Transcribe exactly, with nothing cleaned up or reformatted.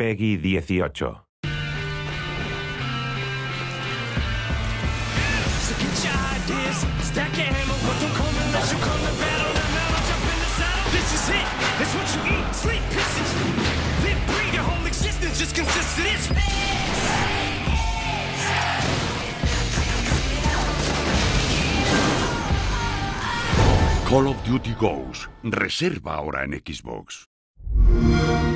Peggy dieciocho. Call of Duty Ghosts. Reserva ahora en Xbox.